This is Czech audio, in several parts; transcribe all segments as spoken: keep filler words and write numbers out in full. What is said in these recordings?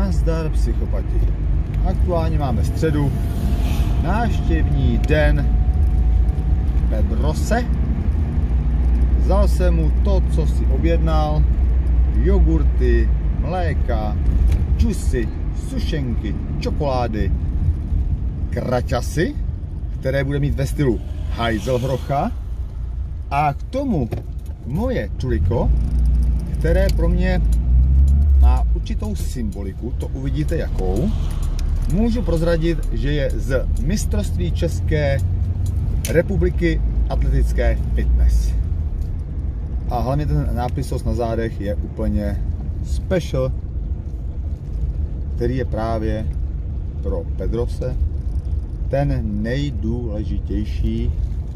Nazdar psychopati. Aktuálně máme středu, návštěvní den Pedrose. Vzal jsem mu to, co si objednal, jogurty, mléka, džusy, sušenky, čokolády, kraťasy, které bude mít ve stylu hajzelhrocha, a k tomu moje čuliko, které pro mě má určitou symboliku, to uvidíte jakou. Můžu prozradit, že je z mistrovství České republiky atletické fitness. A hlavně ten nápis na zádech je úplně special, který je právě pro Pedrose ten nejdůležitější.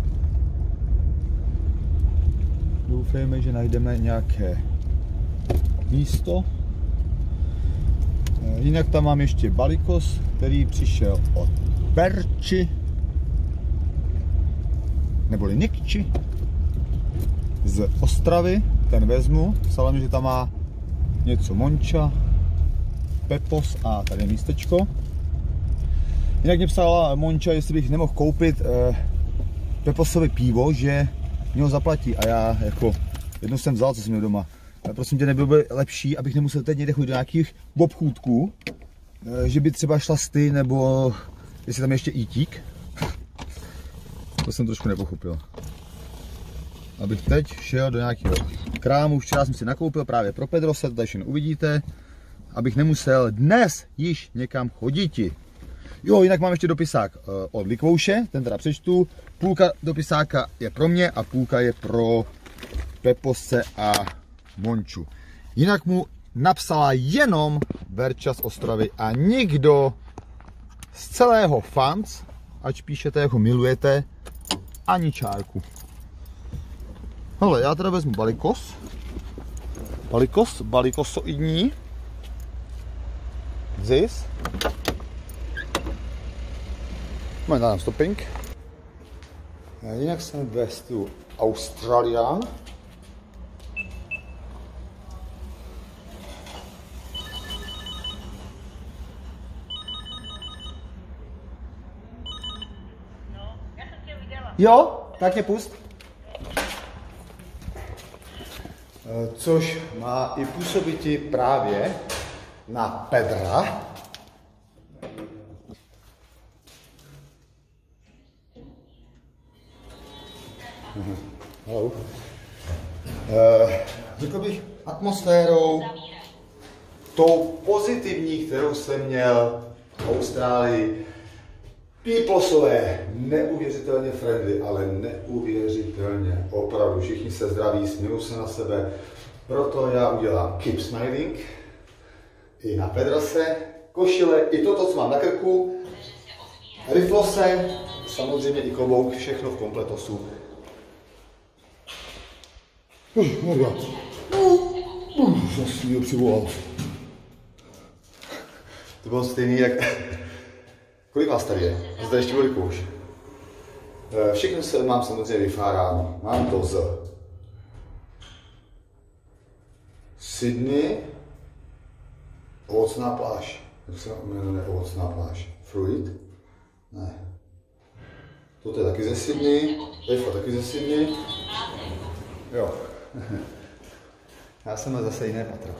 Doufejme, že najdeme nějaké místo. Jinak tam mám ještě balikos, který přišel od Berči, neboli Nikči, z Ostravy. Ten vezmu, psala mi, že tam má něco Monča, Pepos a tady je místečko. Jinak mě psala Monča, jestli bych nemohl koupit eh, Peposovi pivo, že mě ho zaplatí, a já jako jedno jsem vzal, co jsem měl doma. Ale prosím tě, nebylo by lepší, abych nemusel teď někde chodit do nějakých obchůdků, že by třeba šlasty, nebo jestli tam ještě ítík. To jsem trošku nepochopil. Abych teď šel do nějakého krámu, včera jsem si nakoupil právě pro Pedrose, to tady všechno uvidíte, abych nemusel dnes již někam choditi. Jo, jinak mám ještě dopisák od Likvouše, ten teda přečtu. Půlka dopisáka je pro mě a půlka je pro Pepose a Monču. Jinak mu napsala jenom Verča z Ostravy a nikdo z celého fans, ať píšete, jak ho milujete, ani čárku. Hele, já teda vezmu balikos. Balikos, balikosoidní. Zis. Máme tam stopping. Jinak jsem ve stylu Australian. Jo, tak je pust. Což má i působiti právě na Pedra. Hello. Řekl bych atmosférou tou pozitivní, kterou jsem měl v Austrálii. Peoplesové, neuvěřitelně friendly, ale neuvěřitelně, opravdu, všichni se zdraví, smějou se na sebe, proto já udělám keep smiling i na Pedrose, košile, i toto, co mám na krku, riflose, samozřejmě i klobouk, všechno v kompletosu. Jsem si ho přivolal. To bylo stejný jak... Kolik vás tady je? A zde ještě veliký už. Všechno se mám samozřejmě vyfáráno. Mám to z Sydney, ovocná pláž. Jak se jmenuje ovocná pláž? Fruit? Ne. Toto je taky ze Sydney. Lifa taky ze Sydney. Jo. Já jsem zase jiné patro.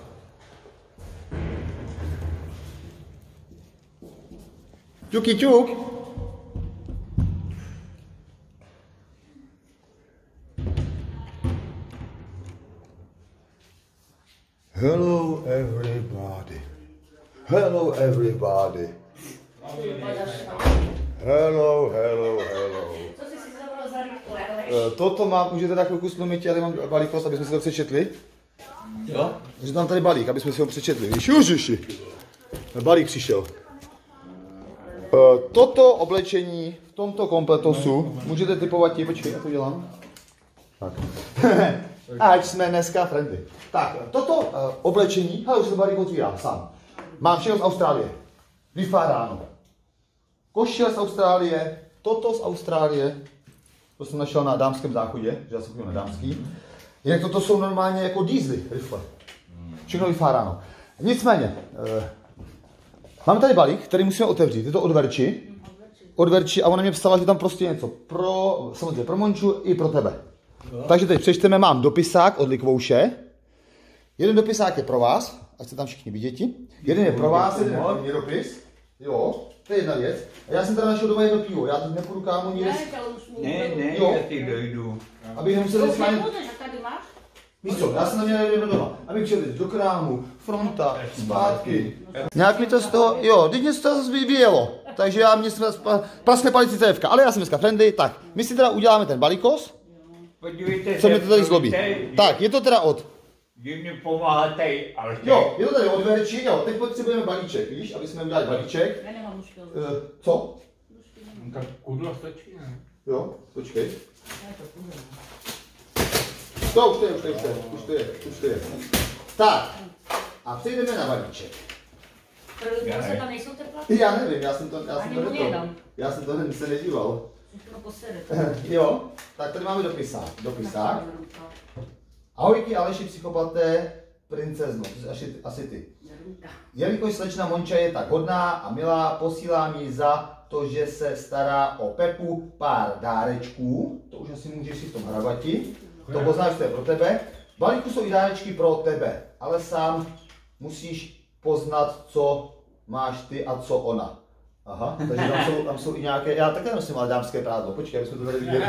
Čuky čuk! Hello everybody. Hello everybody. Hello, hello, hello. Co jsi si zavolal za rychle? Toto mám, můžete tak chvilku slumit, já tady mám balíkos, aby jsme si to přečetli. Jo? Že tam tady balík, aby jsme si ho přečetli. Ježiši. Balík přišel. Toto oblečení v tomto kompletosu můžete typovat ti, počkej, já to dělám. Tak. Ať jsme dneska friendly. Tak, toto uh, oblečení, hele, už se balík otvírá sám. Mám všechno z Austrálie. Vyfáráno. Košile z Austrálie, toto z Austrálie, to jsem našel na dámském záchodě, že já jsem chodil na dámský. Jinak toto jsou normálně jako diesely, rifle. Všechno vyfáráno. Nicméně, uh, Máme tady balík, který musíme otevřít. Je to od Verči. Od Verči a ona mě psala, že tam prostě něco pro, samozřejmě pro Monču i pro tebe. Jo. Takže teď přečteme, mám dopisák od Likvouše. Jeden dopisák je pro vás, ať se tam všichni viděti. Jeden je pro vás, jeden je pro mě dopis. Jo, to je jedna věc. A já jsem teda našel doma jedno pivo, já teď nepůjdu kámo nic. Ne, ne, jo. já ti dojdu. Abych nemusel schválit. Víš co, já jsem tam měl jedno doma, abych šel do krámu, fronta, zpátky. Nějak mi to z toho, jo, teď mě z toho zase vyjelo. Takže já mě praskne palici cévka, ale já jsem dneska friendly, tak my si teda uděláme ten balíkos. Podívejte co mě to tady zlobí. Tak, je to teda od. Vy mi pomáháte, ale... Jo, je to tady od Verči, jo, teď potřebujeme balíček, víš, aby jsme udělali balíček. Já nemám muškel. Uh, co? Tak kudlo stačí, ne? Jo, počkej. To už to je, už to je, už to je, už to je, už to je. Tak, a přejdeme na balíček. Já se tam nejsou teplaty? Já nevím, já jsem to, já jsem to neto. Já jsem to se nedíval. Jo, tak tady máme dopisák. Dopisák. Ahojky Aleši psychopaté, princezno, to jsi asi, asi ty. Jelikož slečna Monča je tak hodná a milá, posílám jí za to, že se stará o Pepu pár dárečků. To už asi můžeš si v tom hravati. To poznáš, to je pro tebe. V balíku jsou i dárečky pro tebe, ale sám musíš poznat, co máš ty a co ona. Aha, takže tam jsou, tam jsou i nějaké, já také nosím ale dámské prádlo, počkej, aby jsme to tady viděli.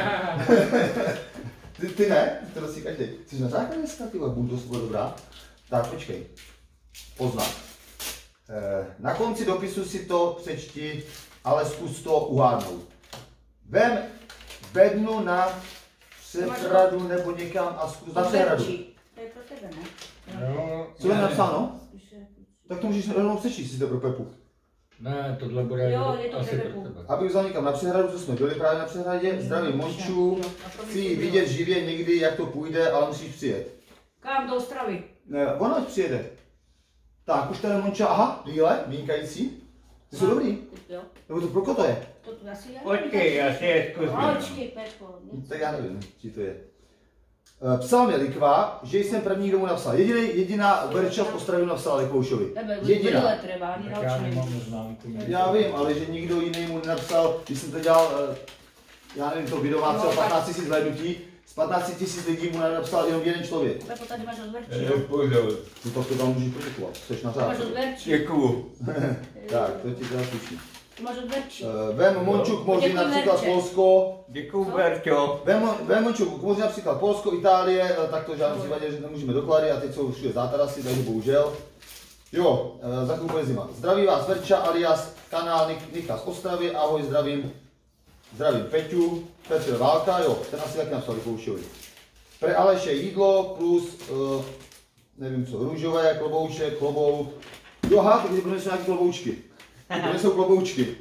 ty, ty ne? Ty to nosí každý. Jsi na základě dneska, ty budu to dobrá. Tak počkej, poznat. E, na konci dopisu si to přečti, ale zkus to uhádnout. Vem bednu na přehradu nebo někam a zkus na přehradu. To je pro tebe, ne? Jo. Co je napsáno? Tak to můžeš rovnou přečíst, si to pro Pepu. Ne, tohle bude jo, je to asi pro pro tebe. Abych vzal někam na přehradu, co jsme byli právě na přehradě. Zdravím Monču, chci vidět živě někdy, jak to půjde, ale musíš přijet. Kam do Ostravy? Ne, ona ať přijede. Tak, už tady Monča, aha, díle, vynikající. Ty jsou dobrý. Jo. Nebo to pro koho to je? To tu asi já. Počkej, já si je zkusím. Počkej, Pepo. Tak já nevím, či to je. Psal mi Likva, že jsem první, kdo mu napsal. Jediný, jediná Verča v Ostravě napsala Likvoušovi. Jediná. Tak já nemám známku. Já vím, ale že nikdo jiný mu nenapsal, když jsem to dělal, já nevím, to video má třeba patnáct tisíc zhlédnutí, z patnáct tisíc lidí mu nenapsal jenom jeden člověk. Pepo, tady máš od Verči. Jo, půjdu. No tak to tam můžeš poděkovat, jsi na Máš řádku. od Verči. Děkuju. Tak, to ti teda sluší. Máš od Verči. Vem Monču k moři, například Polsko. Děkuju, Berťo. Vem, vem Monču k moři, například Polsko, Itálie, tak to v žádném případě, že nemůžeme doklady a teď jsou všude zátarasy, takže bohužel. Jo, za chvilku je zima. Zdraví vás Verča alias kanál Nika z Ostravy, ahoj, zdravím. Zdravím Peťu, Petr Válka, jo, ten asi taky napsal Likoušovi. Pre Aleše jídlo plus, uh, nevím co, růžové, klobouček, klobouk. Jo, aha, takže budeme jsou nějaké kloboučky. Tady jsou kloboučky.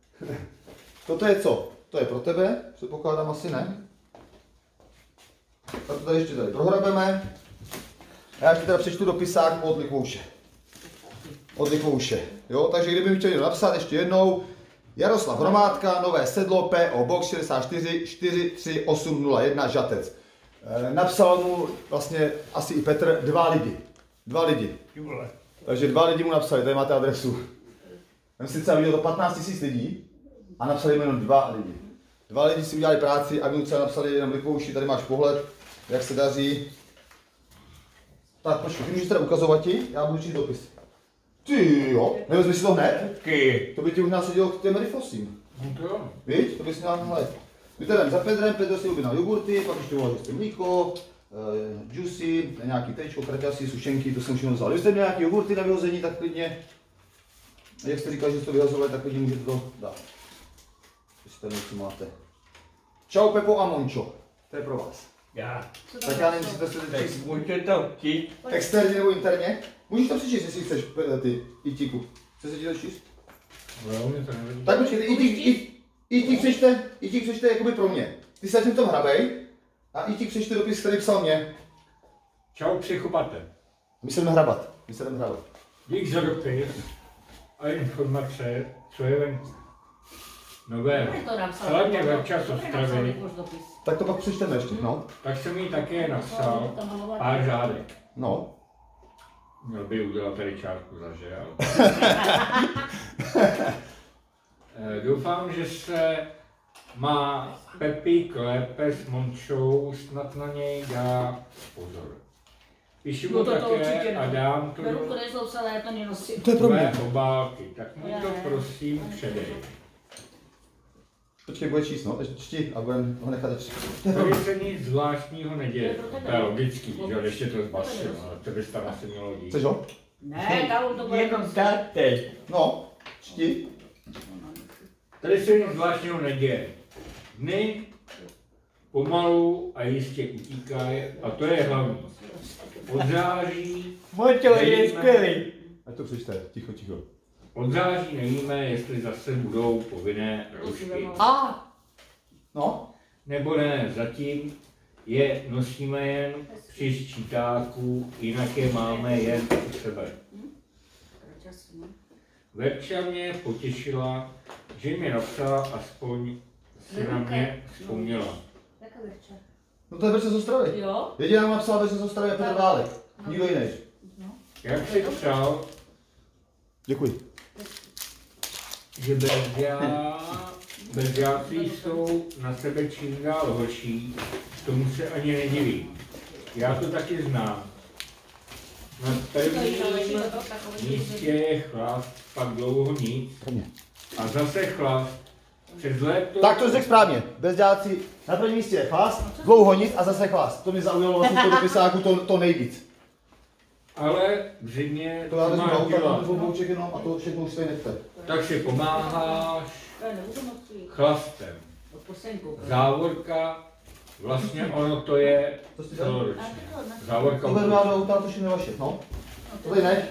Toto je co? To je pro tebe, předpokládám asi ne. Tak to tady ještě tady prohrabeme. A já ti teda přečtu dopisák od Likvouše. Od Likvouše. Jo, takže kdyby mi chtěl někdo napsat ještě jednou. Jaroslav Hromádka, Nové Sedlo, P O Box šedesát čtyři čtyři tři osm nula jedna Žatec. E, napsal mu vlastně asi i Petr dva lidi. Dva lidi. Takže dva lidi mu napsali, tady máte adresu. Jsem si třeba viděl to patnáct tisíc lidí a napsali jenom dva lidi. Dva lidi si udělali práci a mi třeba napsali jenom Likvouši, tady máš pohled, jak se daří. Tak počkej, ty můžeš teda ukazovat ti, já budu číst dopis. Ty jo, nevezmi si to hned? Taky. To by ti už nasadilo k těm rifosím. No to jo. Víš, to bys měl hned. My teda za Pedrem, Pedro si objednal jogurty, pak ještě volal, že jste mlíko, uh, juicy, nějaký tečko, kraťasy, sušenky, to jsem všechno vzal. Když jste měl nějaký jogurty na vyhození, tak klidně, jak jste říkal, že jste to vyhazovali, tak klidně můžete to dát. Jestli tady něco máte. Čau Pepo a Mončo, to je pro vás. Já. Tak já nevím, jestli to se Tak můžete to chtít. externě nebo interně. Můžeš to přečíst, jestli chceš, ty, Itíku. Chceš se ti to číst? Jo, mě to nevadí. Tak počkejte, Itík přečte, Itík přečte jakoby pro mě. Ty se v tom hrabej a Itík přečte dopis, který psal mě. Čau psychopate. My se jdeme hrabat, my se jdeme hrabat. Dík za dopis a informace, co je venku. Nové. Hlavně Verča z Ostravy. Tak to pak přečteme ještě, no. Tak jsem jí také napsal pár řádek. No. Měl by udělat tady čárku za že, ale... doufám, že se má Pepík lépe s Mončou, snad na něj dá pozor. Píšu mu No to- to také určitě ne. a dám to Beru do kodezlou celé, to nenosím. To je pro tvé mě. obálky, tak mu Já to ne. prosím předej. Počkej, bude číst, no, teď čti a budeme ho nechat číst. Tady se nic zvláštního neděje, To je pro tebe. to je logický, že jo, ještě to zbasil, ale to bys tam asi mělo dít. Chceš ho? Ne, kávu to bude Jenom tak teď. No, čti. Tady se nic zvláštního neděje. Dny pomalu a jistě utíkají a to je hlavní. Od září, Mončo je skvělý. Ať to přečte, ticho, ticho. od září nevíme, jestli zase budou povinné roušky. A, No, Nebo ne, zatím je nosíme jen při ščítáku, jinak je máme jen u sebe. Verča mě potěšila, že mě napsala, aspoň si na mě vzpomněla. Jaká večer? no to je Verča z Ostravy. Jo? Jediná mám napsala Verča z Ostravy a Petr Válek. Nikdo jiný. Jak si psal, Děkuji. že bezdělá, bezděláci jsou na sebe čím dál horší, tomu se ani nedivím. Já to taky znám. Na prvním místě je chlast, pak dlouho nic a zase chlast. Přes léto... Tak to řekl správně. Bezděláci na prvním místě je chlast, dlouho nic a zase chlast. To mě zaujalo vlastně v tom dopisáku to, to nejvíc. Ale v zimě To já co vezmu máš auta, dělat? tam dvou bouček jenom a to všechno už se nechte. Tak si pomáháš Já nebudu moc jít. chlastem. Od posenku. Závorka, vlastně ono to je To jsi dělal? celoročně. A to na- Závorka To vezmu já do auta a to všechno vaše, no. To tady nech.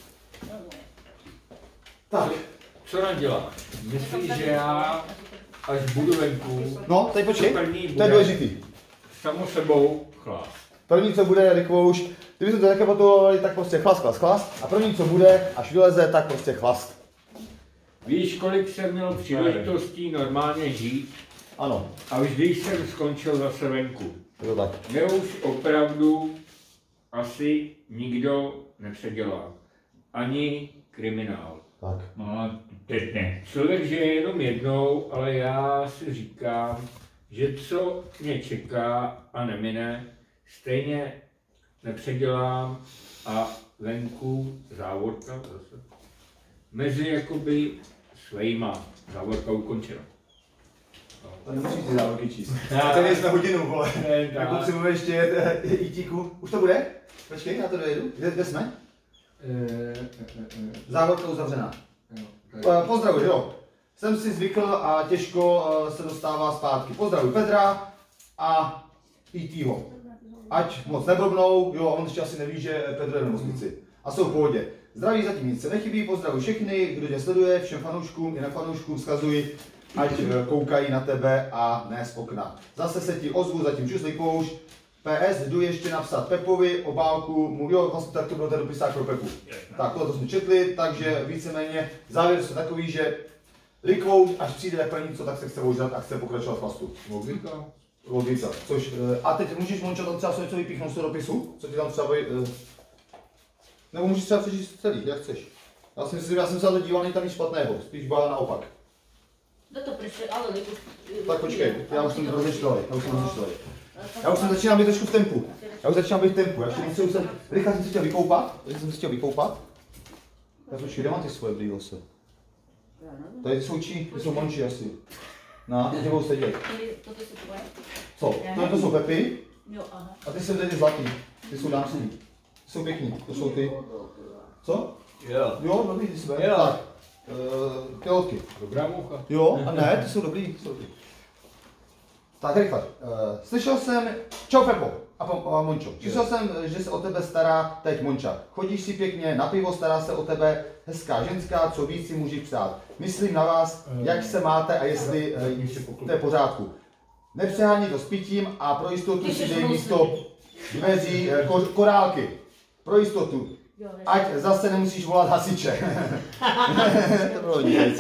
Tak, Co naděláš? Myslíš, že já, až budu venku, no, teď počkej. první To je bude důležitý. samo sebou chlast. První, co bude, Rikvouš, kdybychom to rekapitulovali, tak prostě chlast, chlast, chlast. A první, co bude, až vyleze, tak prostě chlast. Víš, kolik jsem měl příležitostí normálně žít Ano, a vždy jsem skončil zase venku. je to tak. Mě už opravdu asi nikdo nepředělá. Ani kriminál. Tak. no, teď ne. Člověk žije jenom jednou, ale já si říkám, že co mě čeká a nemine, stejně nepředělám a venku závorka zase. Mezi jakoby svejma závorka ukončena. To nemusíš ty závorky číst. Já- Tady jsme hodinu, vole. Ne, Jak tak. potřebujeme ještě jet ítíku. Už to bude? Počkej, já to dojedu. Kde, kde jsme? Eh, eh, eh, eh, Závorka uzavřená. jo, tak. Eh, Pozdravuj, jo. Jsem si zvykl a těžko eh, se dostává zpátky. Pozdravuj Petra a í té-ho. Ať moc neblbnou, jo, on ještě asi neví, že Petr je v nemocnici. A jsou v pohodě. Zdraví zatím nic se nechybí, pozdravuj všechny, kdo tě sleduje, všem fanouškům i na fanouškům vzkazuj, ať eh, koukají na tebe a ne z okna. Zase se ti ozvu, zatím čus Likouš. P S, jdu ještě napsat Pepovi obálku, mu, jo, vlastně tak to byl ten dopisák pro Pepu. Tak, tohle to jsme četli, takže víceméně závěr je takový, že Likouš, až přijde jak něco, tak se chce ožrat a chce pokračovat v pastu. Logika. Logika. Což, eh, a teď můžeš, Mončo, tam třeba něco vypíchnout z toho dopisu? Co ti tam třeba, eh, nebo můžeš třeba přečíst celý, jak chceš. Já si myslím, já jsem se na to díval, není tam nic špatného, spíš byla naopak. Kdo to přišel, ale lidi. Tak počkej, já už jsem rozečtvalý, já už jsem rozečtvalý. Já už jsem začínám být trošku v tempu. Já už začínám být v tempu, já ještě něco už jsem, rychle jsem si chtěl vykoupat, rychle jsem si chtěl vykoupat. Já počkej, kde mám ty svoje brýle se? Tady jsou čí, ty jsou Monči asi. No, ty budou sedět. To ty jsou tvoje? Co? To, to jsou Pepy Jo, aha. a ty jsou tady ty zlatý, ty jsou dámský. Ty jsou pěkný, to jsou ty. Co? Jo. Jo, dobrý, ty své. Jo. Tak, uh, pilotky. Dobrá moucha. Jo, a ne, ty jsou dobrý, ty jsou dobrý. Tak rychle. Uh, slyšel jsem, čau Pepo a, a Mončo. Slyšel jsem, že se o tebe stará teď Monča. Chodíš si pěkně na pivo, stará se o tebe hezká ženská, co víc si můžeš přát. Myslím na vás, jak se máte a jestli uh, to je v pořádku. Nepřeháněj to s pitím a pro jistotu si dej místo dveří uh, ko, korálky. Pro jistotu. Jo, Ať zase nemusíš volat hasiče. To bylo nic.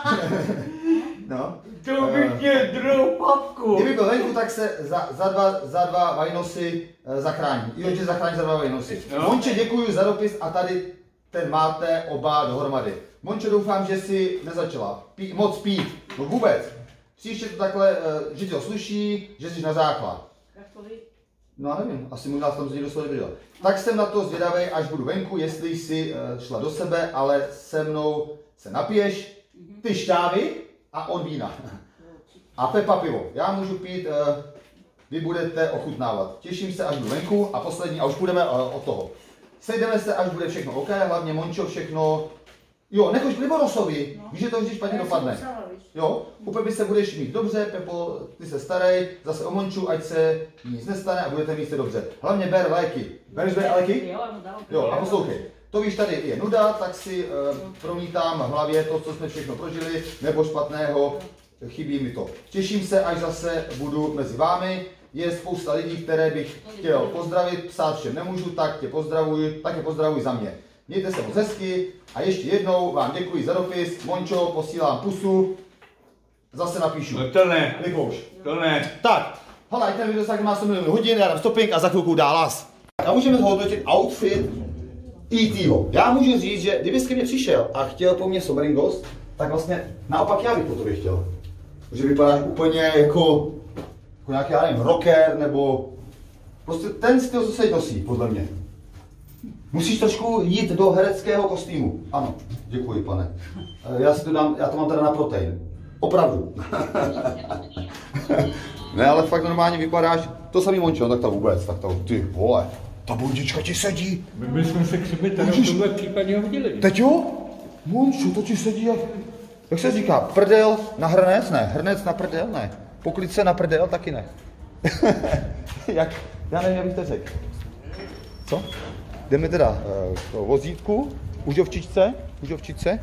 No. To bych tě druhou papku. Kdyby byl venku, tak se za, za, dva, za dva vajnosy uh, zachrání. Jo, že zachrání za dva vajnosy. No. Monče, děkuji za dopis a tady ten máte oba dohromady. Mončo, doufám, že si nezačala pít, moc pít, no vůbec. Příště to takhle, že ti to sluší, že jsi na základ. No já nevím, asi možná tam někdo slovo neviděl. Tak jsem na to zvědavý, až budu venku, jestli jsi šla do sebe, ale se mnou se napiješ, ty šťávy a on vína. A Pepa pivo. Já můžu pít, vy budete ochutnávat. Těším se, až budu venku a poslední, a už půjdeme od toho. Sejdeme se, až bude všechno OK, hlavně Mončo všechno. Jo, nechoď k Liborosovi, no. Víš, že to vždy špatně dopadne. Jo, u Pepy se budeš mít dobře, Pepo, ty se starej, zase o Monču, ať se nic nestane a budete mít se dobře. Hlavně ber léky. Bereš ber léky? Jo, a poslouchej. To víš, tady je nuda, tak si uh, promítám v hlavě to, co jsme všechno prožili, nebo špatného, chybí mi to. Těším se, až zase budu mezi vámi. Je spousta lidí, které bych chtěl pozdravit, psát všem nemůžu, tak tě pozdravuj, tak je pozdravuj za mě. Mějte se moc hezky a ještě jednou vám děkuji za dopis. Mončo, posílám pusu. Zase napíšu. No to ne. Likouš. To ne. Tak, hele, ten video tak má sto milionů hodin, já dám stopping a za chvilku dál las. A můžeme zhodnotit outfit E T Já můžu říct, že kdyby ke mně přišel a chtěl po mně Sovereign Ghost, tak vlastně naopak já bych po tobě chtěl. Že vypadáš úplně jako, jako nějaký, já nevím, rocker, nebo prostě ten styl, co se nosí, podle mě. Musíš trošku jít do hereckého kostýmu. Ano, děkuji, pane. Já si to dám, já to mám teda na protein. Opravdu. Ne, ale fakt normálně vypadáš, to samý Mončo, tak to vůbec, tak to, ty vole, ta bundička ti sedí. My bychom se k sobě tady v tomhle případě hodili. Teď jo? Mončo, to ti sedí jak, jak se říká, prdel na hrnec? Ne, hrnec na prdel? Ne. Poklice na prdel? Taky ne. Jak, já nevím, jak bych to řekl. Co? Jdeme teda uh, k vozítku, užovčičce, užovčičce.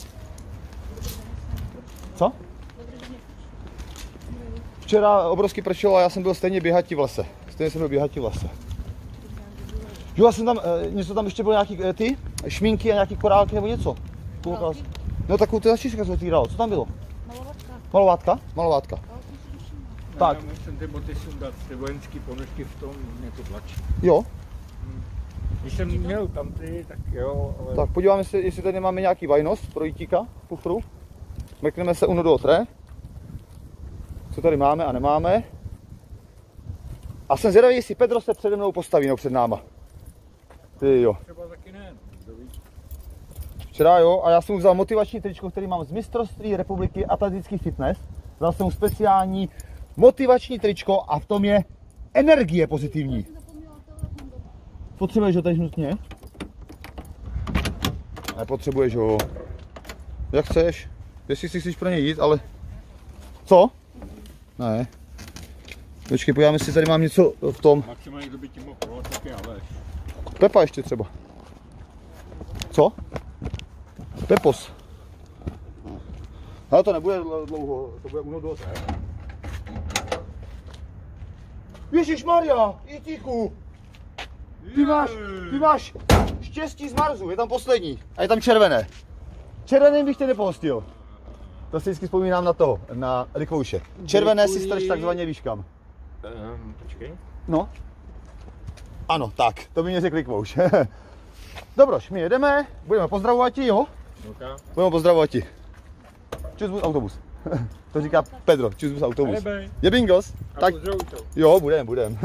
Co? Včera obrovsky pršelo a já jsem byl stejně běhatí v lese. Stejně jsem byl běhatí v lese. Jo, já jsem tam, uh, něco tam ještě bylo nějaký uh, ty, šminky a nějaký korálky nebo něco. No takovou ty zašířka se otvíralo, co tam bylo? Malovátka. Malovátka? Malovátka. Tak. Já musím ty boty sundat, ty vojenský ponožky v tom mě to tlačí. Jo. Když jsem měl tam ty, tak jo, ale... Tak podíváme se, jestli tady máme nějaký vajnost pro jítíka, kufru. Mrkneme se uno do otré. Co tady máme a nemáme. A jsem zvědavý, jestli Pedro se přede mnou postaví, nebo před náma. Ty jo. Třeba taky ne, kdo ví. Včera jo, a já jsem vzal motivační tričko, který mám z mistrovství republiky atletický fitness. Vzal jsem speciální motivační tričko a v tom je energie pozitivní. Potřebuješ ho teď nutně? Nepotřebuješ ho. Jak chceš. Jestli si chceš pro něj jít, ale... Co? Ne. Počkej, podíváme si, tady mám něco v tom. Maximálně, kdo by tím mohl provat, tak je Aleš. Pepa ještě třeba. Co? Pepos. Ale to nebude dlouho, to bude uno dost. Ježišmarja, Itíku. Ty máš, ty máš štěstí z Marsu, je tam poslední a je tam červené. Červeným bych tě nepohostil. To si vždycky vzpomínám na toho, na Likouše. Červené si strč takzvaně víš kam. Um, počkej. No. Ano, tak, to by mě řekl Likouš. Dobroš, my jedeme, budeme pozdravovat ti, jo? Okay. Budeme pozdravovat ti. Čus bus autobus. To říká Pedro, čus bus autobus. Je bingos? A tak to. Jo, budem, budem.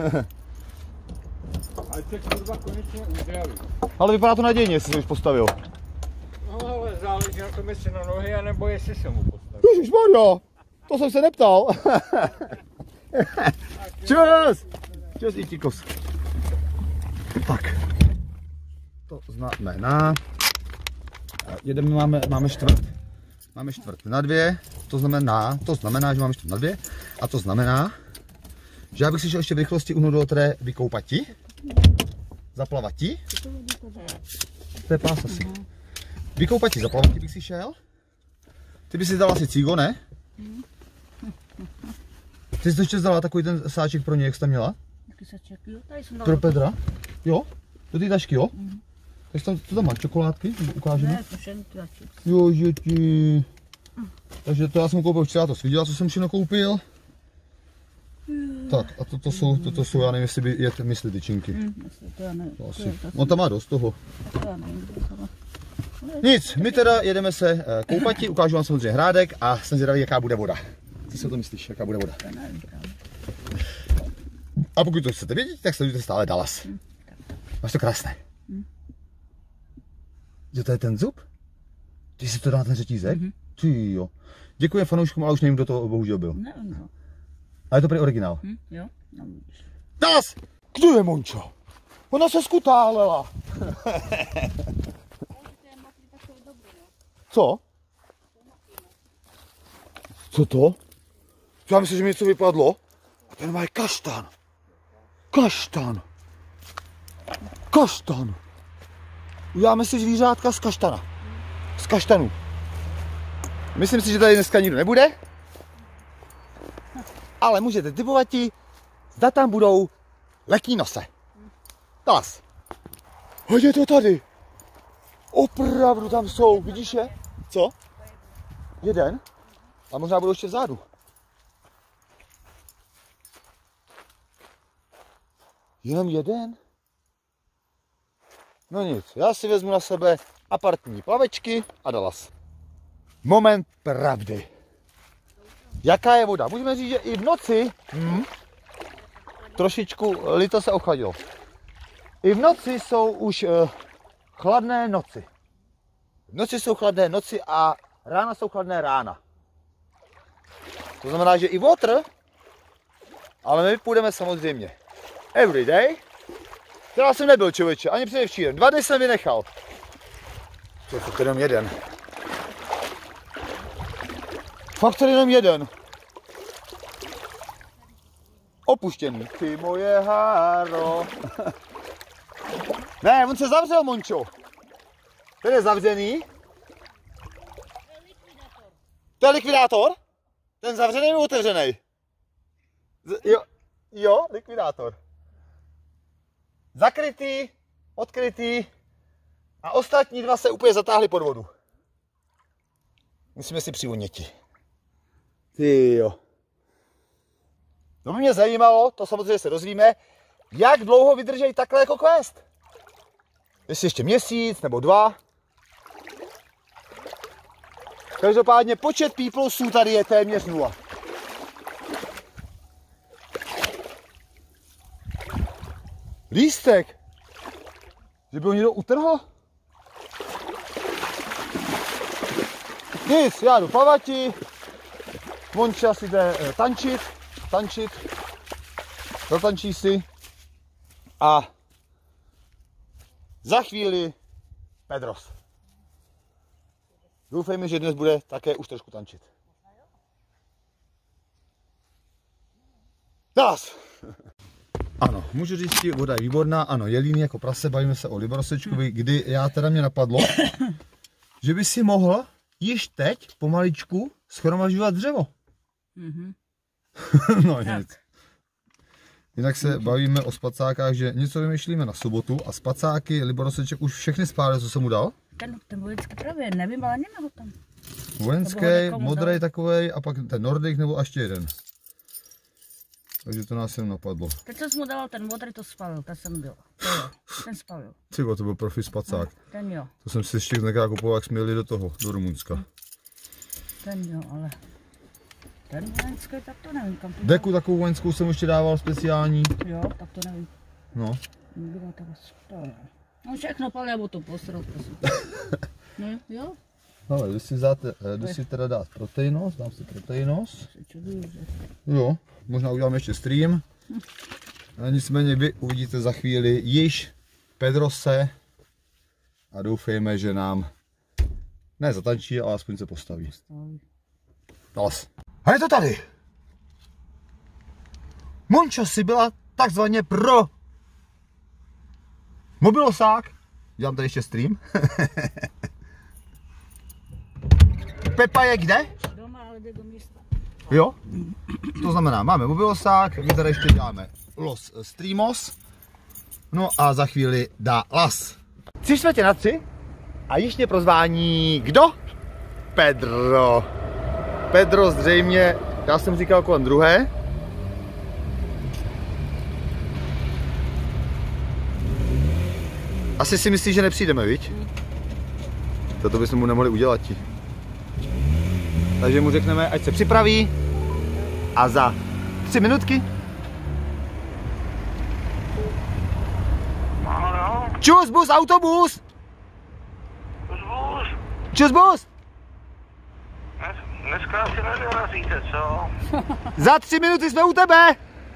Ať se kurva konečně uzdraví. Ale vypadá to nadějně, jestli se už postavil. No ale záleží na tom, jestli na nohy, anebo jestli se mu postaví. Ježišmarja, to jsem se neptal. Čus! Čus, Itíkos. Tak. To znamená... Jedeme, máme, máme čtvrt. Máme čtvrt na dvě, to znamená, to znamená, že máme čtvrt na dvě. A to znamená, že já bych si šel ještě v rychlosti uno do otré vykoupati. Zaplavati. To je pás asi. Vykoupati, zaplavati bych si šel. Ty bys si dala asi cígo, ne? Ty jsi to ještě vzala takový ten sáček pro ně, jak jsi tam měla? Pro Pedra? Jo? Do té tašky, jo? Mm. Takže tam, co tam máš, čokoládky? Ukážeme? Ne, to Jo, že ti... Takže to já jsem koupil včera, to jsi viděla, co jsem všechno koupil? Tak a toto jsou, toto jsou, já nevím, jestli by jet mysli tyčinky. Hm, to já nevím. To To je asi. zase- On tam má dost toho. to já nevím, kde to má. Nic, my teda jedeme se eh, koupati, ukážu vám samozřejmě hrádek a jsem zvědavý, jaká bude voda. Co si o to myslíš, jaká bude voda? To nevím právě. A pokud to chcete vědět, tak sledujte stále Dallas. Máš to krásné. Že to je ten zub? Ty si to dá ten řetízek? Mhm. Ty jo. Děkuji fanouškům, ale už nevím, kdo to bohužel byl. Nevím, no. Ale je to prý originál. Hm, jo? No, vidíš. Dallas! Kdo je Mončo? Ona se skutálela. Co? Co to? Já myslím, že mi něco vypadlo. A ten má kaštan. Kaštan. Kaštan. Uděláme si zvířátka z kaštana. Z kaštanu. Myslím si, že tady dneska nikdo nebude. Ale můžete typovat ti, zda tam budou lekní nose. Dallas. Hoď je to tady. Opravdu tam jsou, vidíš je? Co? Jeden? A možná budou ještě vzadu. Jenom jeden? No nic, já si vezmu na sebe apartní plavečky a Dallas. Moment pravdy. Jaká je voda? Můžeme říct, že i v noci hm, trošičku lito se ochladilo. I v noci jsou už uh, chladné noci. V noci jsou chladné noci a rána jsou chladné rána. To znamená, že i water, ale my půjdeme samozřejmě every day. Teda jsem nebyl, člověče, ani předevčírem. Dva dny jsem vynechal. To je to jenom jeden. Fakt tady jenom jeden. Opuštěný. Ty moje háro. Ne, on se zavřel, Mončo. Ten je zavřený. To je likvidátor? Ten zavřený nebo otevřený? Z, jo, jo, likvidátor. Zakrytý, odkrytý a ostatní dva se úplně zatáhli pod vodu. Musíme si přivoněti. Ty jo. To by mě zajímalo, to samozřejmě se dozvíme, jak dlouho vydrží takhle jako quest. Jestli ještě měsíc nebo dva. Každopádně počet peoplesů tady je téměř nula. Lístek. Že by ho někdo utrhl? Nic, já jdu plavati. Monča si jde eh, tančit, tančit. Zatančí si. A za chvíli Pedros. Doufejme, že dnes bude také už trošku tančit. Dallas! Ano, můžu říct, že voda je výborná, ano, jelíny jako prase, bavíme se o Liborosečkovi, kdy já teda mě napadlo, že by si mohl již teď pomaličku schromažďovat dřevo. Mhm. No nic. Jinak se bavíme o spacákách, že něco vymýšlíme na sobotu a spacáky Liboroseček už všechny spálil, co jsem mu dal. Ten, ten vojenský právě, nevím, ale nemá ho tam. Vojenský, modrý takovej a pak ten Nordic nebo ještě jeden. Takže to nás jenom napadlo. Teď co jsem mu dával, ten modrý to spalil, ten jsem byl. To jo, ten spalil. Tyjo, to byl profi spacák. Ten jo, To jsem si ještě nekdy kupoval, jak jsme jeli do toho, do Rumunska. ten jo, ale ten vojenský, tak to nevím, kam to Deku takovou vojenskou jsem ještě dával speciální. Jo, tak to nevím. No. Bylo to spalil. No všechno palil, nebo to posral, prosím. No jo, Ale když si, dáte, když si teda dát proteinos, dám si proteinos. se čuduju, že... Jo, možná uděláme ještě stream. A nicméně vy uvidíte za chvíli již Pedrose a doufejme, že nám ne zatančí, ale aspoň se postaví. Dallas. A je to tady. Monča si byla takzvaně pro mobilosák. Dělám tady ještě stream. Pepa je kde? Doma, ale jde do místa. Jo? To znamená, máme mobilosák, my tady ještě děláme Los Streamos. No a za chvíli dá las. Tři čtvrtě na tři a již mě prozvání kdo? Pedro. Pedro zřejmě, já jsem říkal kolem druhé. Asi si myslíš, že nepřijdeme, viď? Toto bychom mu nemohli udělat ti. Takže mu řekneme, ať se připraví a za tři minutky. Čus, bus, autobus! Čus, bus. Čus, bus! Dneska asi nedorazíte, co? Za tři minuty jsme u tebe!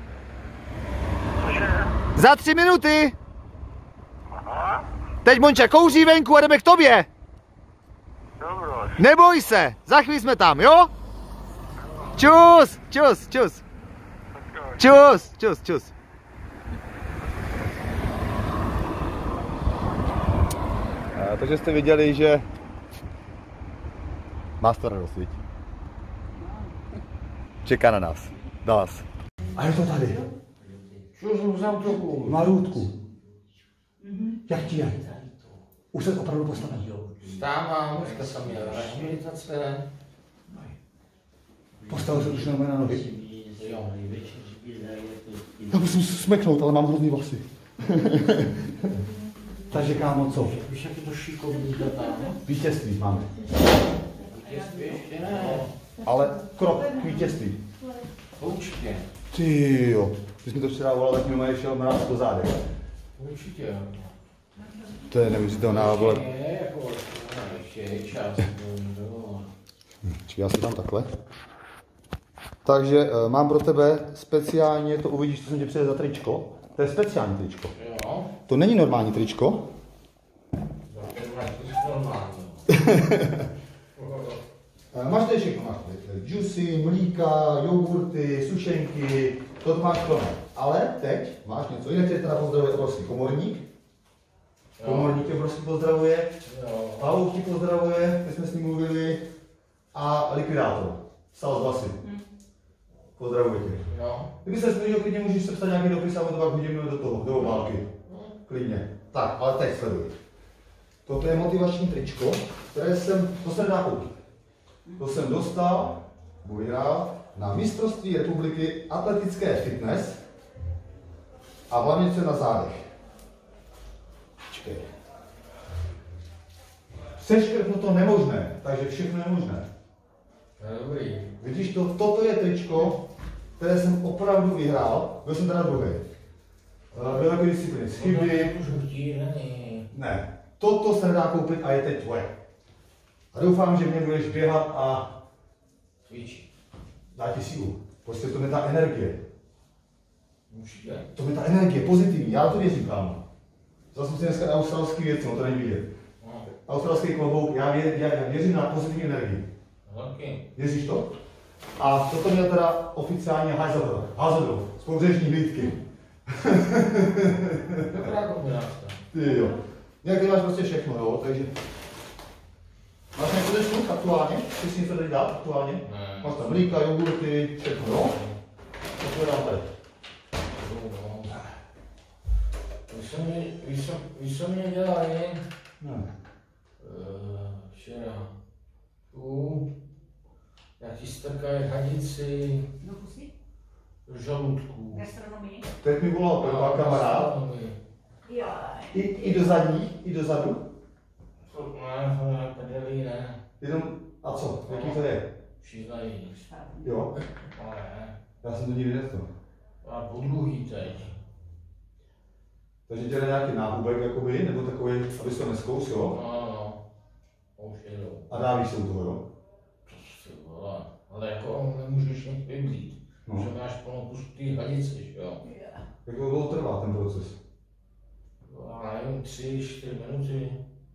Cože? Za tři minuty! Aha, Teď Monča kouří venku a jdeme k tobě! dobro. Neboj se, za chvíli jsme tam, jo? Čus, čus, čus. Čus, čus, čus. A, takže jste viděli, že má to radost, viď? Čeká na nás, na nás. A je to tady. Čus z autobusu. Malutku. Jak ti je? Už se opravdu postavený, jo? Vstávám, dneska jsem měl rehabilitace. Postavil se už na na nohy. Jo. Já musím smeknout, ale mám hrozný vlasy. Takže kámo, co? Víš, jak je to šikovný data? Vítězství máme. Vítězství ještě ne. Ale krok k vítězství. Určitě. Ty jo. Když mi to včera volal, tak mi normálně šel mráz po zádech. Určitě jo. To je neuvěřitelná, vole. Je, jako, ještě je čas. Čekaj, já si dám takhle. Takže uh, mám pro tebe speciálně, to uvidíš, co jsem ti přijel za tričko. To je speciální tričko. Jo. To není normální tričko. Máš tady všechno, máš tady džusy, mlíka, jogurty, sušenky, to máš plné. Ale teď máš něco, jinak tě teda pozdravuje obrovský komorník. Komorník tě obrovský pozdravuje, Pavlouk ti pozdravuje, teď jsme s ním mluvili, a likvidátor, stal z vlasy. Pozdravuje tě. Kdyby se splnil, klidně můžeš sepsat nějaký dopis a on to pak hodíme do toho, do obálky. Klidně. Tak, ale teď sleduj. Toto je motivační tričko, které jsem, to se nedá koupit. To jsem dostal, vyhrál na mistrovství republiky atletické fitness a hlavně se na zádech. Počkej. Seškrtnu to nemožné, takže všechno je možné. Dobrý. Vidíš to, toto je tričko, které jsem opravdu vyhrál, byl jsem teda druhý. Byl takový disciplíny, z chyby. Ne, toto se nedá koupit a je teď tvoje. A doufám, že mě budeš běhat a Cvičit. dá ti sílu. Prostě to mi dá energie. Určitě. To mi dá energie, pozitivní, já to věřím, kámo. Vzal jsem si dneska na australský věc, no to není vidět. No. Australský klobouk, já, vě, já, já věřím na pozitivní energii. Taky. Věříš to? A toto měl teda oficiálně házadro, házadro, z pobřežní hlídky. Dobrá kombinace. Ty jo. Nějak ty máš prostě všechno, jo, takže... Máš něco dešlu aktuálně? Ty si něco tady dát aktuálně? Ne. Máš tam mlíka, jogurty, všechno, jo? To dám tady. Víš, co mě dělali? Ne. Včera. Tu. Jak ti strkají hadici Do pusy? do žaludku. Gastronomii? Teď mi volal prvá kamarád. Jo. I, I do zadní, i do zadu. Ne, to ne, prdeli, ne. Jenom, a co? Jaký to je? Přiznají. Jo? Ale ne. Já jsem to nikdy nestal. A podluhý teď. Takže dělá nějaký náhubek, jakoby, nebo takový, abys to neskous, jo? No, no. Už jedou. A dávíš se u toho, jo? To si vole. Ale jako nemůžeš nic vybít. No. Že máš plnou pusu ty hadice, že jo? Jak to dlouho trvá ten proces? Já nevím, tři, čtyři minuty.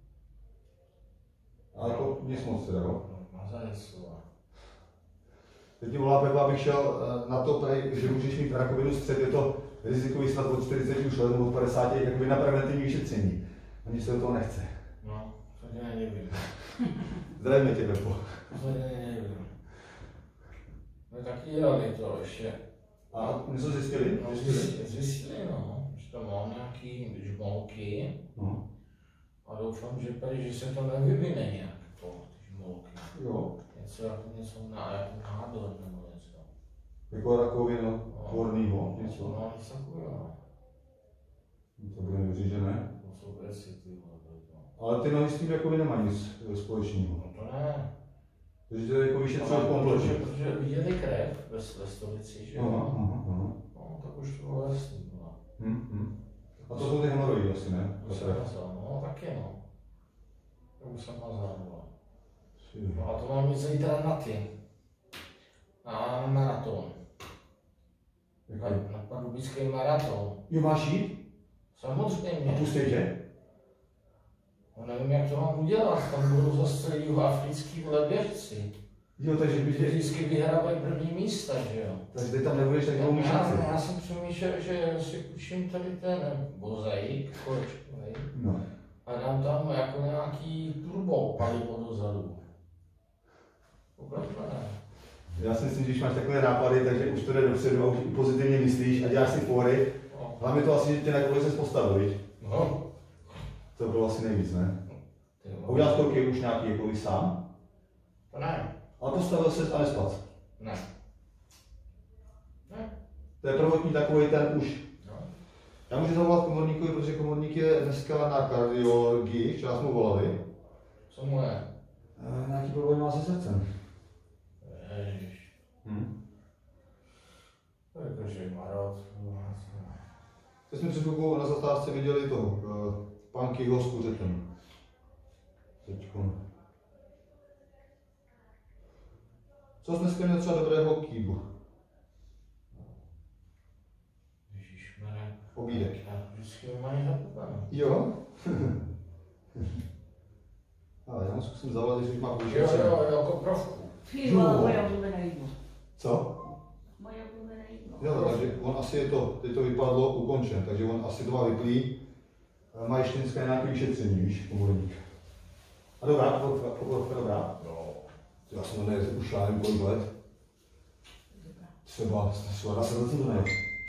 Ale jako nic moc teda, jo? Mazaný slova. Teď ti volá Pepa, abych šel na to, prej, že můžeš mít rakovinu střed, je to rizikový snad od čtyřiceti už let nebo od padesáti, jakoby na preventivní vyšetření. A mně se do toho nechce. No, to tě nevím. Zdravíme tě, Pepo. To tě nevím. No taky dělali to ještě. A něco zjistili? No, zjistili, zjistili, no, že tam mám nějaký žmolky. No. A doufám, že tady, že se to nevyvine nějak, to, ty žmolky. Jo. Něco jako něco na, jako nádor nebo něco. Jako rakovina tvornýho, něco. No, něco takového. To bude věřit, že ne. To jsou věci, ty vole, to. Ale ty nohy s tím jakoby nemají nic společného. No to ne. Takže to je jako vyšetřovat Ale kompletně. protože, protože viděli krev ve, ve stolici, že Aha, jo? aha, aha. No, tak už to bylo jasný, no. Hm, hm. A to jsou ty hemoroidy asi, ne? To jsem mazal, no taky no. To už jsem mazal, no. No a to mám jít zítra na ty. Na maraton. Na, na pardubický maraton. Jo, máš jít? Samozřejmě. A pustej tě? No nevím, jak to mám udělat, tam budou zase jihoafrický běžci. Jo, takže by Ty tě... vždycky vyhrávají první místa, že jo? Takže ty tam nebudeš tak dlouho mít Já, šanci. já jsem přemýšlel, že si půjčím tady ten mozaik, kolečkovej, No. a dám tam jako nějaký turbo palivo dozadu. Vůbec ne. Já si myslím, že když máš takové nápady, takže už to jde dopředu a už i pozitivně myslíš a děláš si fóry. No. Hlavně to asi, že tě na kole se postavil, viď? No. To bylo asi nejvíc, ne? Ty A vole. udělal skoky už nějaký jako vy sám? To ne. Ale postavil se a nespal. Ne. Ne. To je prvotní takový ten už. No. Já můžu zavolat komorníkovi, protože komorník je dneska na kardiologii, včera jsme mu volali. Co mu je? E, nějaký problém má se srdcem. Ježiš. Hm. To je to, že marot. Teď jsme před chvilkou na zastávce viděli toho, uh, Pankyho s kuřetem. Teďko. Co jsi dneska měl třeba dobrého kýbu? Ježišmarja. Obídek. Já vždycky mají zapomenou. Jo? Ale já mu zkusím zavolat, když už má Jo, použít. jo, jako provku. Ty vole, moje oblíbené jídlo. Co? Moje oblíbené jídlo. Jo, takže on asi je to, teď to vypadlo ukončen, takže on asi to má vyplý. Má ještě dneska nějaké vyšetření, víš, komorník. A dobrá, pokorovka, pokorovka dobrá. No. Já jsem to nejedl už já nevím kolik let. Třeba, třeba dá se to to nejde.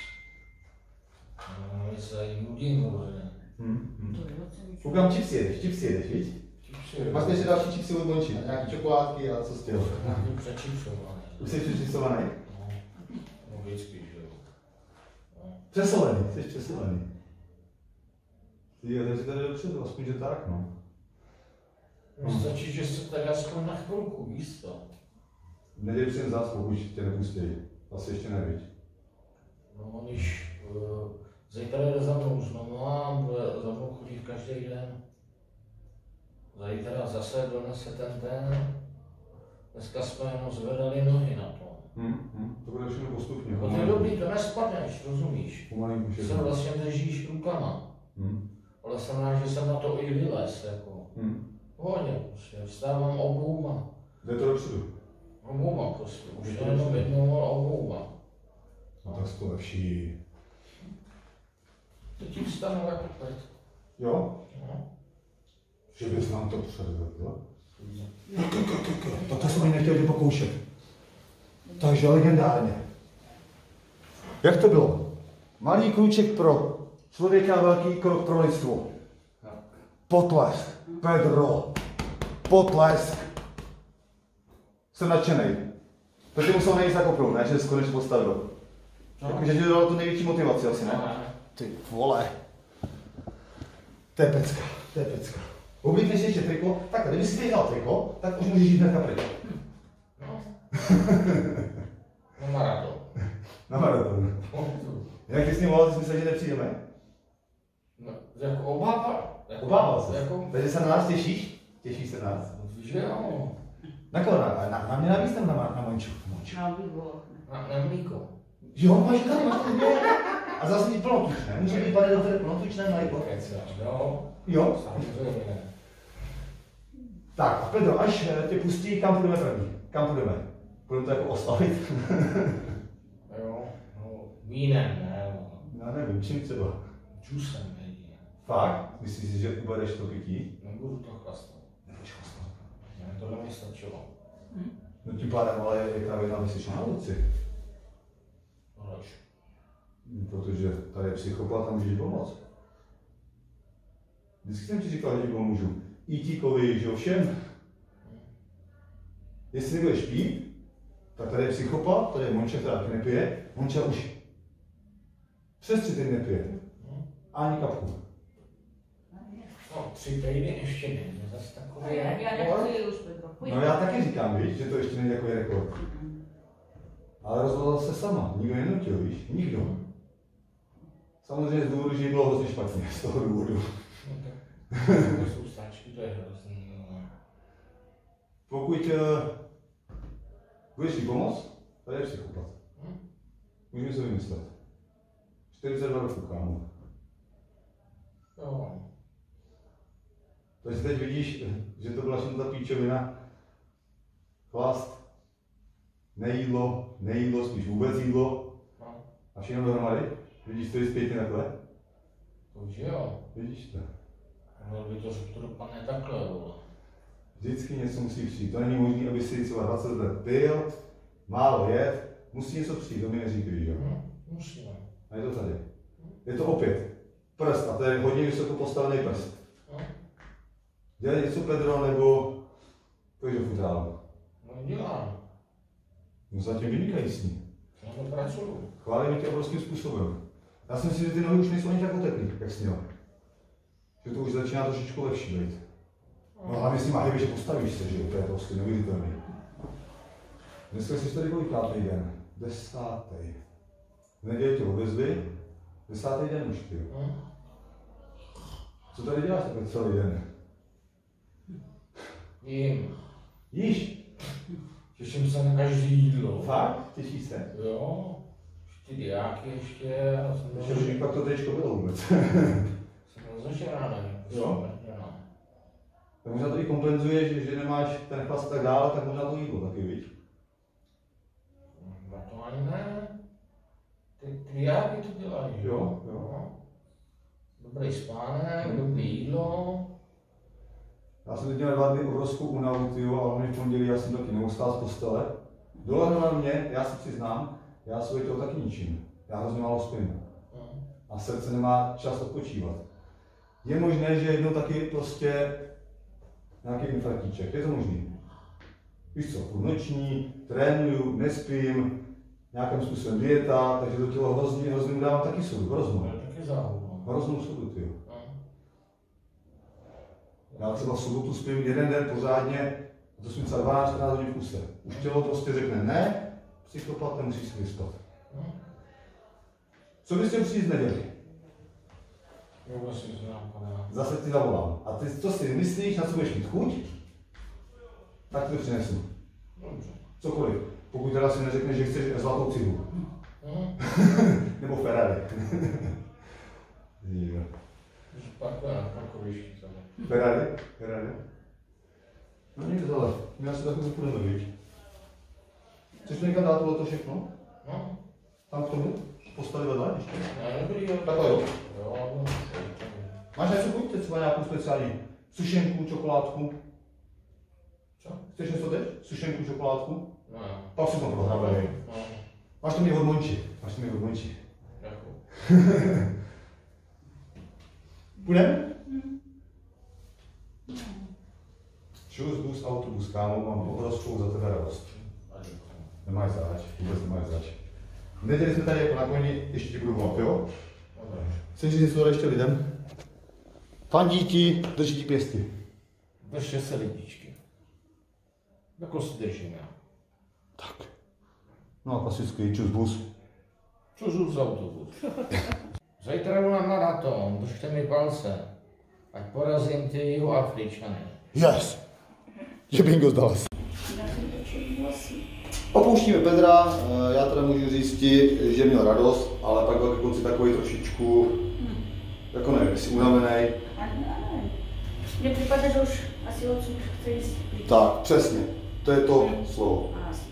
No, my se jí nudím, ne? Hm, hm. To je docela. Koukám, čipsy jedeš, čipsy jedeš, víš? Čipsy. Máš ještě další čipsy od Mončí, nějaký čokoládky a co s těho. Nějaký přečipsovaný. Už jsi přečipsovaný? No, no vždycky, že jo. No. Přesolený, jsi přesolený. Ty jo, takže tady dopředu, aspoň že tak, no. No, stačí, že se tady aspoň na chvilku, víš to. Nedělej si jen zás, pokud tě nepustí. Asi ještě nevíš. No, když uh, zítra jde za mnou znovu a bude za mnou chodit každý den. Zítra zase donese ten den. Dneska jsme jenom zvedali nohy na to. Hm, hm. To bude všechno postupně. No to je dobrý, to nespadneš, rozumíš? Pomalinku Se všechno. vlastně držíš rukama. Hm, Ale jsem rád, že jsem na to i vylez, jako. hm. Hodně, prostě, vstávám obouma. Jde to dopředu. Obouma prostě, už Je to jenom dobře. jednou, ale obouma. No tak to lepší. Teď ti vstanu jako teď. Jo? No. Že bys nám to předvedl. No to jsem mi nechtěl tě pokoušet. Takže legendárně. Jak to bylo? Malý krůček pro člověka, velký krok pro lidstvo. Potlesk. Pedro. Potlesk. Jsem nadšenej. To tě musel nejít zakopnout, ne? Že jsi konečně postavil. No. Takže ti dodal tu největší motivaci asi, ne? No. Ty vole. To je pecka, to je pecka. Oblíkneš si ještě triko, tak kdyby si teď dal triko, tak už můžeš jít hnedka pryč. No. Na maraton. Na maraton. Jak ty jsi mě volal, ty jsi myslel, že nepřijdeme? No, jako obával. Jako, Obával se. Jako, Takže se na nás těšíš? Těšíš se na nás? že jo. Na koho? Na, na, na mě navíc nebo na, na Monču? Monču. Na výbor. Na, na mlíko. Jo, máš tady, máš tady dvě. A zase mít plnotučné. Může být pane doktore plnotučné mléko. Kecáš, jo. Jo? Samozřejmě. Tak a Pedro, až tě pustí, kam půjdeme první? Kam půjdeme? Půjdeme to jako oslavit? Jo. No, vínem, ne. Já nevím, čím třeba. Džusem jedině. Fakt? Myslíš si, že ubereš to pití? Nebudu to chlastat. Nebudeš chlastat. Ne, to mi stačilo. No tím pádem ale je kravina myslíš na ulici. Proč? Protože tady je psychopat a může ti pomoct. Vždycky jsem ti říkal, že ti pomůžu. I tíkovi, že jo, všem. Jestli nebudeš pít, tak tady je psychopat, tady je Monča, která taky nepije. Monča už přes tři týdny nepije. Ani kapku. tři týdny ještě není, zase takový Já, já rekord. nechci už, Pedro. Pojď. No já taky říkám, víš, že to ještě není takový rekord. Ale rozhodla se sama, nikdo nenutil, víš, nikdo. Samozřejmě z důvodu, že jí bylo hrozně špatně, z toho důvodu. No tak, to jsou stáčky, to je hrozný. No. Pokud uh, budeš jí pomoct, tady je psychopat. Hm? Můžeme si vymyslet. čtyřicet dva roků, kámo. Jo. Takže teď vidíš, že to byla všechno ta píčovina. Chlast, nejídlo, nejídlo, spíš vůbec jídlo No, a všechno dohromady. Vidíš to i zpětně takhle? to už jo. Vidíš to? Měl by to, že to dopadne takhle, vole. Vždycky něco musí přijít. To není možné, aby si třeba dvacet let pil, málo jet, musí něco přijít, to mi neříkají, že jo? Hm, musíme. A je to tady. Je to opět prst, a to je hodně vysoko postavený prst. No, Dělej něco, Pedro, nebo půjdeš do futrálu. no dělám. No zatím vynikající. Já to pracuju. Chválím tě obrovským způsobem. Já si myslím, že ty nohy už nejsou ani tak oteplý, jak jsi měl. Že to už začíná trošičku lepší být. No hlavně s tím hejby, že postavíš se, že jo, to je prostě neuvěřitelný. Dneska jsi tady kolikátý den? Desátý. V neděli tě odvezli, desátý den už, ty. Hm? Co tady děláš takhle celý den? Jím. Jíš? Těším se na každé jídlo. Fakt? Těšíš se? Jo. Ty diáky ještě, já jsem Ještě by pak to tričko bylo vůbec. jsem rozežraný. Jo? No. Tak možná to i kompenzuje, že, že nemáš ten chlast a tak dále, tak možná to jídlo taky, víš? No to ani ne. Ty, ty diáky to dělají. Jo, jo. No. Dobrý spánek, dobrý jídlo. Já jsem teď měl dva dny obrovskou únavu, tyjo, ale mě v pondělí já jsem taky neustál z postele. Dolehnu na mě, já si přiznám, já svoje tělo taky ničím. Já hrozně málo spím. No. A srdce nemá čas odpočívat. Je možné, že jednou taky prostě nějaký infarktíček, je to možný. Víš co, půlnoční, trénuju, nespím, nějakým způsobem dieta, takže to tělo hrozně, hrozně mu dávám taky sodu, To hroznou. je taky záhubno. Hroznou sodu, tyjo. No. Já třeba v sobotu spím jeden den pořádně, a to jsem třeba dvanáct čtrnáct hodin v kuse. Už tělo prostě řekne ne, psychopat, nemusíš si vyspat. No. Co bys chtěl přijít z neděli? Jo, si znám, pane. Zase ti zavolám. A ty, co si myslíš, na co budeš mít chuť? Tak ti to přinesu. Dobře. Cokoliv. Pokud teda si neřekneš, že chceš zlatou cihlu. No. Nebo Ferrari. Jo. Už parkuje na parkovišti tady. Ferrari? Ferrari? No nic, ale my asi takhle půjdeme, víš. Chceš mi někam dát tohleto všechno? No. Tam k tomu? Postavit vedle ještě? Ne, dobrý, jo. Takhle jo. Jo, no. Máš něco chuť? Teď třeba nějakou speciální sušenku, čokoládku? Co? Chceš něco teď? Sušenku, čokoládku? No. Pak si to prohrávají. No. Máš to mi od Monči. Máš to mi od Monči. Jako. Půjdeme? Šus, bus, autobus, kámo, mám obrovskou za tebe radost. Nemáš zač, vůbec nemáš zač. V neděli jsme tady jako na koni, ještě ti budu volat, jo? Chceš říct něco ještě lidem? Fandí ti, drží ti pěsti. Držte se lidičky. Jako se držím já. Tak. No a klasický čus, bus. Čužu z autobus. Zítra jdu na maraton, držte mi palce. Ať porazím ty Jihoafričany. Yes! Že bingo zdal se. Opouštíme Pedra, já teda můžu říct ti, že měl radost, ale pak byl k konci takový trošičku, jako nevím, jestli unavený. Mně připadá, že už asi odsud chce jít. Tak, přesně, to je to slovo.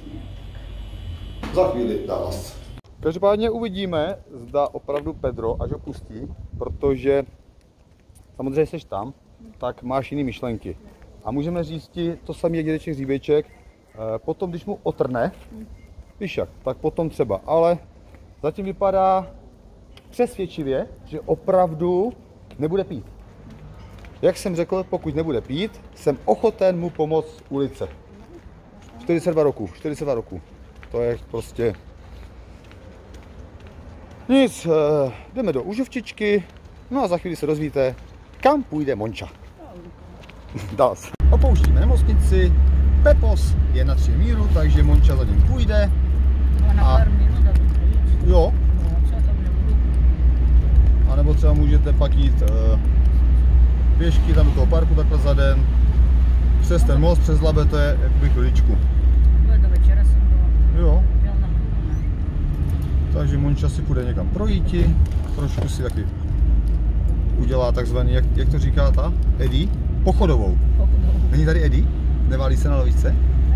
Za chvíli dá vás. Každopádně uvidíme, zda opravdu Pedro, až ho pustí, protože samozřejmě jsi tam, tak máš jiné myšlenky. A můžeme říct ti to samé, jak dědeček Hříbeček, potom, když mu otrne, víš jak, tak potom třeba, ale zatím vypadá přesvědčivě, že opravdu nebude pít. Jak jsem řekl, pokud nebude pít, jsem ochoten mu pomoct ulice. čtyřicet dva roků, čtyřicet dva roků. To je prostě... Nic, jdeme do Užovčičky, no a za chvíli se dozvíte, kam půjde Monča. Dal se. Opouštíme nemocnici, Pepos je na tři míru, takže Monča za ním půjde. No, na A- pár minut a budu jít. Jo, No, co tam nebudu. a nebo třeba můžete pak jít uh, pěšky tam do toho parku takhle za den, přes ten most, přes Labe, to je jakoby chviličku. Bude do večera jsem byla. Jo, Měl na půl, ne? takže Monča si půjde někam projíti, trošku si taky udělá takzvaný, jak, jak to říká ta Eddie, pochodovou. Pochodou. Není tady Eddie? Neválí se na lavičce?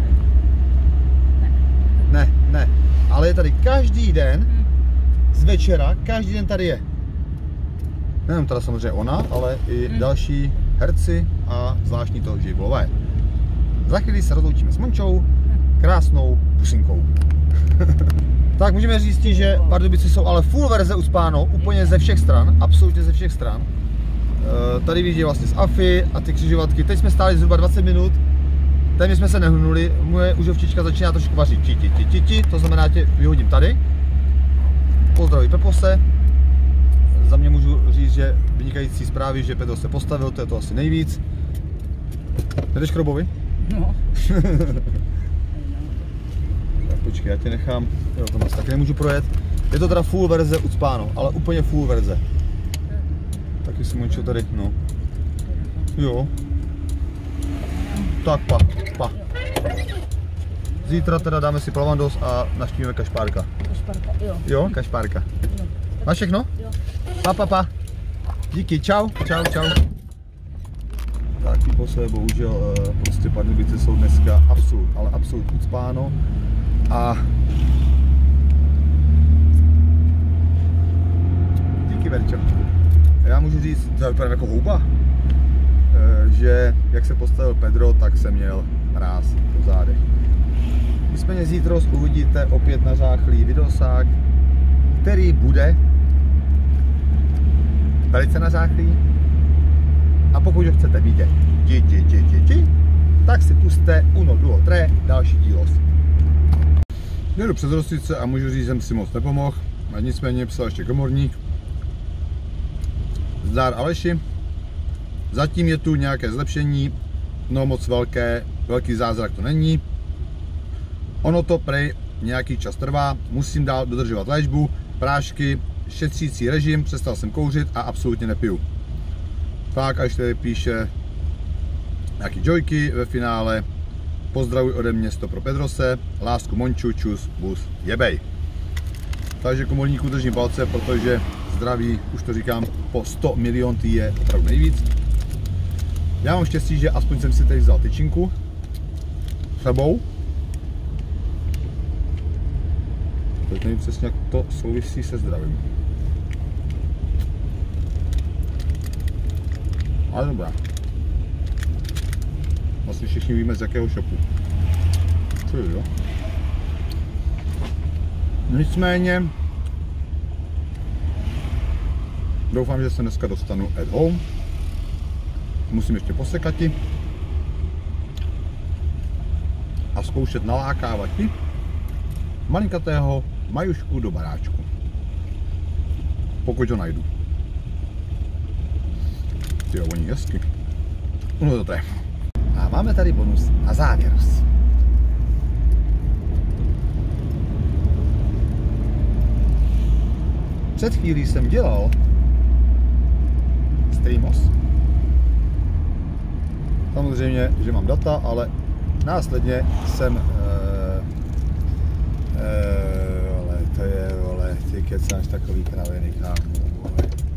Ne, ne, ale je tady každý den, Hm. z večera, každý den tady je. Nejenom teda samozřejmě ona, ale i Hmm. další herci a zvláštní to živlové. Za chvíli se rozloučíme s Mončou, krásnou pusinkou. Tak můžeme říct, že Pardubice jsou ale full verze ucpáno, úplně ze všech stran, absolutně ze všech stran. E, tady vidíte vlastně z Afy a ty křižovatky. Teď jsme stáli zhruba dvacet minut, téměř jsme se nehnuli, moje užovčička začíná trošku vařit ti, ti, ti, ti, ti, to znamená, tě vyhodím tady. Pozdraví Pepose. Za mě můžu říct, že vynikající zprávy, že Petr se postavil, to je to asi nejvíc. Jdeš k Robovi? No. Tak počkej, já tě nechám, jo, to nás taky nemůžu projet. Je to teda full verze ucpáno, ale úplně full verze. Taky si Mončo tady, no. Jo. Tak pa, pa. Zítra teda dáme si plavandos a navštívíme Kašpárka. Kašparka, jo. Jo, Kašpárka. Jo. Máš všechno? Jo. Pa, pa, pa. Díky, čau, čau, čau. Tak, ty posle, bohužel, eh, prostě Pardubice jsou dneska absolut, ale absolut ucpáno. A díky, Verčo. Já můžu říct, to je úplně jako houba, eh, že jak se postavil Pedro, tak jsem měl mráz v zádech. Nicméně zítra uvidíte opět nařáchlý videosák, který bude velice nařáchlý. A pokud ho chcete vidět, ti, ti, ti, ti, ti, tak si puste Uno Duo Tre, další dílos. Jedu přes Rostice a můžu říct, že jsem si moc nepomohl. A nicméně psal ještě komorník. Zdár Aleši. Zatím je tu nějaké zlepšení, no moc velké, velký zázrak to není. Ono to prej nějaký čas trvá, musím dál dodržovat léčbu, prášky, šetřící režim, přestal jsem kouřit a absolutně nepiju. Tak, až tady píše nějaký jojky ve finále. Pozdravuj ode mě sto pro Pedrose, lásku Monču, čus, bus, jebej. Takže komorníku držím palce, protože zdraví, už to říkám, po sto milion tý je opravdu nejvíc. Já mám štěstí, že aspoň jsem si tady vzal tyčinku sebou. Teď nevím přesně, jak to souvisí se zdravím. Ale dobrá. Vlastně všichni víme, z jakého shopu. Co je, jo? Nicméně doufám, že se dneska dostanu at home. Musím ještě posekati a zkoušet nalákávat ti malinkatého majušku do baráčku. Pokud ho najdu. Tyjo, oni hezky. No to je. A máme tady bonus na závěr. Před chvílí jsem dělal streamos. Samozřejmě, že mám data, ale následně jsem uh, uh, ale to je, vole, ty kecáš takový kraviny, kámo, vole.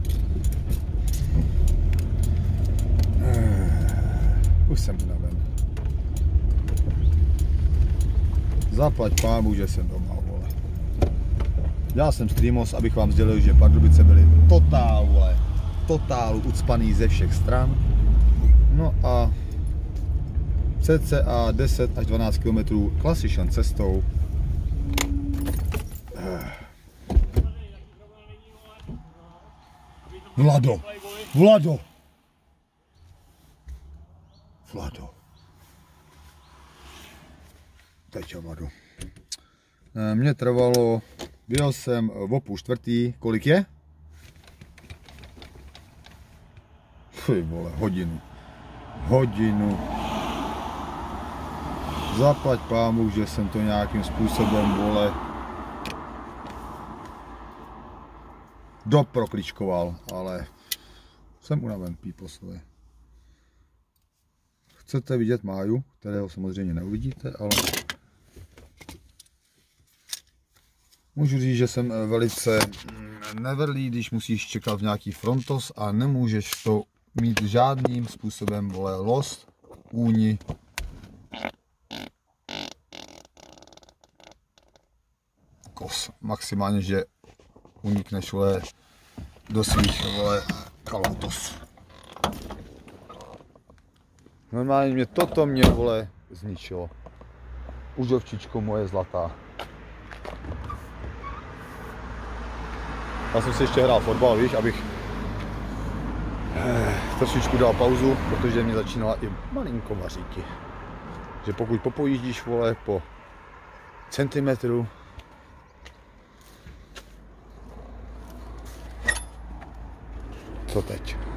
Uh, už jsem unaven. Zaplať pámu, že jsem doma, vole. Dělal jsem streamos, abych vám sdělil, že Pardubice byly totál, vole, totál ucpaný ze všech stran. No a cca deset až dvanáct kilometrů klasičnou cestou. Vlado, Vlado, Vlado. Teď Vlado. Mně trvalo, byl jsem v půl čtvrtý, kolik je? Fy vole, hodinu. hodinu. Zaplať pámu, že jsem to nějakým způsobem, vole, doprokličkoval, ale jsem unaven, píposové. Chcete vidět Máju, kterého samozřejmě neuvidíte, ale můžu říct, že jsem velice nevrlý, když musíš čekat v nějaký frontos a nemůžeš to mít žádným způsobem, vole, lost, úni. Kos. Maximálně, že unikneš, vole, do svých, vole, kalatos. Normálně mě toto mě, vole, zničilo. Užovčičko moje zlatá. Já jsem si ještě hrál fotbal, víš, abych trošičku dal pauzu, protože mě začínala i malinko vaříky. Že pokud popojíždíš, vole, po centimetru, co teď?